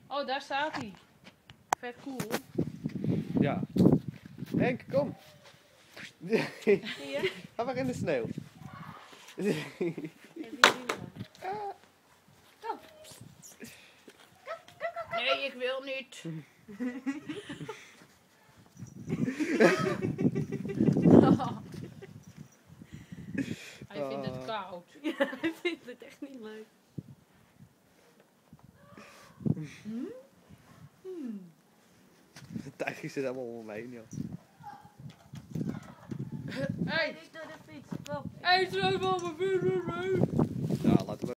Oh, daar staat hij. Vet cool. Ja. Henk, kom. Hier. Ga maar in de sneeuw. Kom. Nee, ik wil niet. Hij vindt het koud. Ja, hij vindt het echt niet leuk. De tijgers zitten allemaal om me heen, joh. Hey, Niet door de fiets, kom. hey, zo van mijn vuur. Ja, laten we